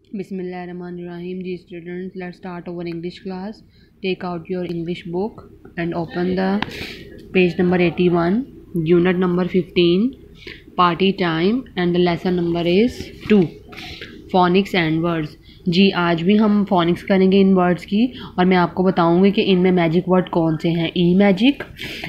Bismillahirrahmanirrahim. Dear students, let's start our English class. Take out your English book and open the page number 81, unit number 15, party time, and the lesson number is 2, phonics and words. जी आज भी हम phoenix करेंगे इन words की और मैं आपको बताऊंगी कि इनमें मैजिक वर्ड कौन से हैं। ई मैजिक,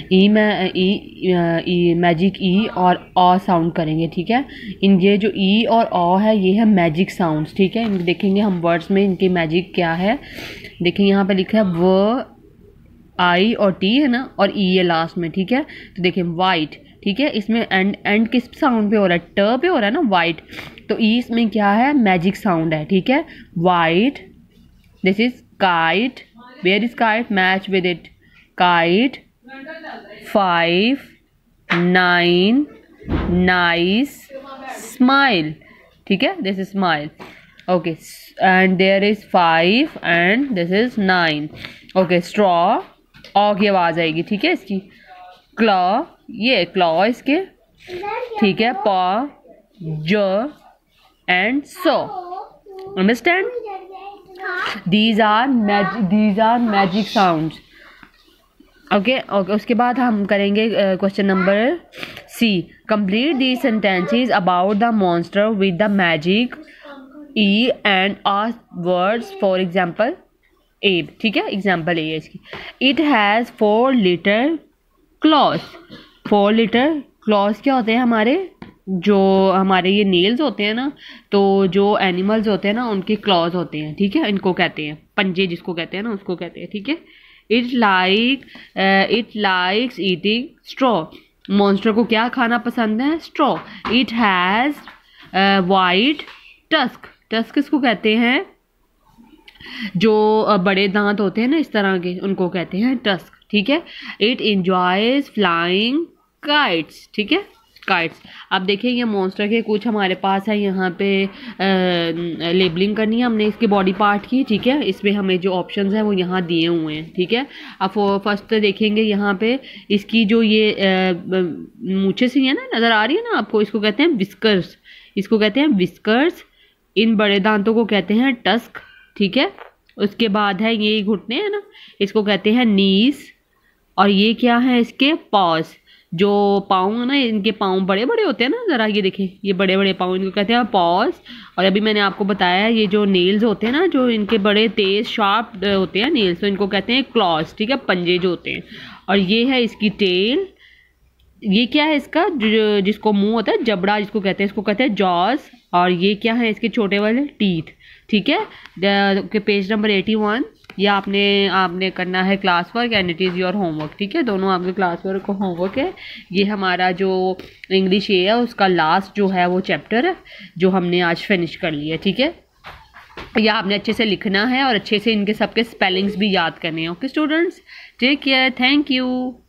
मैजिक ई और ऑ साउंड करेंगे, ठीक है। इन ये जो ई और ऑ है ये है मैजिक साउंड्स, ठीक है। इन देखेंगे हम वर्ड्स में इनके मैजिक क्या है। देखिए यहाँ पे लिखा है व, आई और टी है ना, और ई है लास्ट में, ठीक है। तो देखिए वाइट, ठीक है, इसमें एंड किस साउंड पे हो रहा है, ट पे हो रहा है ना, वाइट। तो ई इसमें क्या है, मैजिक साउंड है, ठीक है। White, this is kite, where is kite, match with it, kite. 5, 9, nice, smile, ठीक है, this is smile, okay. And there is 5 and this is 9, okay. Straw, ऑ की आवाज आएगी, ठीक है इसकी। क्लॉ, ये क्लॉ इसके, ठीक है। पॉ, ज and so, understand? These are magic sounds. Okay. उसके बाद हम करेंगे question number C. Complete these sentences about the monster with the magic E and R words. For example, Abe, ठीक है, एग्जाम्पल है इसकी। It has 4 little claws. 4 little claws क्या होते हैं हमारे, जो हमारे ये नेल्स होते हैं ना, तो जो एनिमल्स होते हैं ना उनके क्लॉज होते हैं, ठीक है। इनको कहते हैं पंजे, जिसको कहते हैं ना उसको कहते हैं, ठीक है। It likes eating straw. Monster को क्या खाना पसंद है, straw. It has white tusk. Tusk किसको कहते हैं, जो बड़े दांत होते हैं ना इस तरह के, उनको कहते हैं टस्क, ठीक है। इट एंजॉयज फ्लाइंग काइट्स, ठीक है, काइट्स। अब देखिए ये मॉन्स्टर के कुछ हमारे पास है, यहाँ पे लेबलिंग करनी है हमने इसके बॉडी पार्ट की, ठीक है। इसमें हमें जो ऑप्शंस हैं वो यहाँ दिए हुए हैं, ठीक है। अब फर्स्ट देखेंगे यहाँ पे इसकी जो ये मूछें सी है ना, नज़र आ रही है ना आपको, इसको कहते हैं विस्कर्स, इसको कहते हैं विस्कर्स। इन बड़े दांतों को कहते हैं टस्क, ठीक है। उसके बाद है ये घुटने हैं ना, इसको कहते हैं नीज। और ये क्या है, इसके पॉज। जो पाँव है ना, इनके पाँव बड़े बड़े होते हैं ना, ज़रा ये देखें, ये बड़े बड़े पाँव, इनको कहते हैं पॉज। और अभी मैंने आपको बताया ये जो नेल्स होते हैं ना, जो इनके बड़े तेज शार्प होते हैं नेल्स, तो इनको कहते हैं क्लॉज, ठीक है, पंजे जो होते हैं। और ये है इसकी टेल। ये क्या है इसका, जिसको मुंह होता है, जबड़ा जिसको कहते हैं, इसको कहते हैं जॉज। और ये क्या है इसके छोटे वाले टीथ, ठीक है। Page number 81। ये आपने करना है class work and it is your homework, ठीक है। दोनों आपके क्लास वर्क को होमवर्क है। ये हमारा जो इंग्लिश ए है उसका लास्ट जो है वो चैप्टर है जो हमने आज फिनिश कर लिया, ठीक है। यह आपने अच्छे से लिखना है और अच्छे से इनके सबके स्पेलिंग्स भी याद करने हैं। Okay students, take care, thank you.